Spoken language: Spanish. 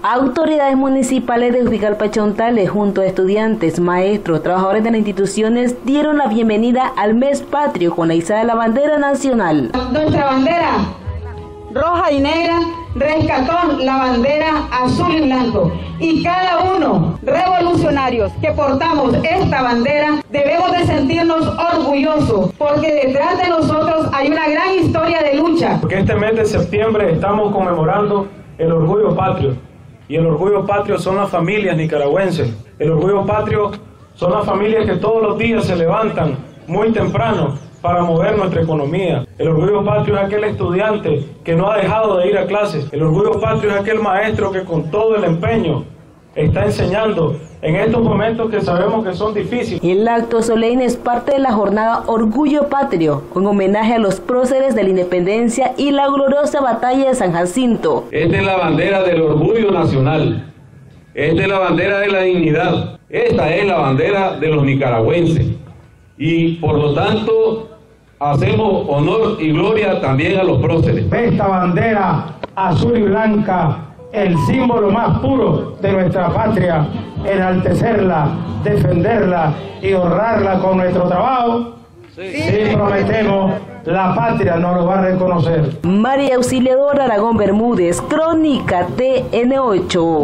Autoridades municipales de Juticalpa Chontales, junto a estudiantes, maestros, trabajadores de las instituciones, dieron la bienvenida al mes patrio con la izada de la bandera nacional. Nuestra bandera roja y negra rescató la bandera azul y blanco, y cada uno, revolucionarios que portamos esta bandera, debemos de sentirnos orgullosos, porque detrás de nosotros hay una gran historia de lucha. Porque este mes de septiembre estamos conmemorando el orgullo patrio, y el orgullo patrio son las familias nicaragüenses. El orgullo patrio son las familias que todos los días se levantan muy temprano para mover nuestra economía. El orgullo patrio es aquel estudiante que no ha dejado de ir a clases. El orgullo patrio es aquel maestro que con todo el empeño está enseñando en estos momentos que sabemos que son difíciles. El acto solemne es parte de la jornada Orgullo Patrio, con homenaje a los próceres de la independencia y la gloriosa batalla de San Jacinto. Esta es la bandera del orgullo nacional. Esta es la bandera de la dignidad. Esta es la bandera de los nicaragüenses. Y por lo tanto, hacemos honor y gloria también a los próceres. Esta bandera azul y blanca, el símbolo más puro de nuestra patria, enaltecerla, defenderla y honrarla con nuestro trabajo. Si prometemos, la patria nos lo va a reconocer. María Auxiliadora Aragón Bermúdez, Crónica TN8.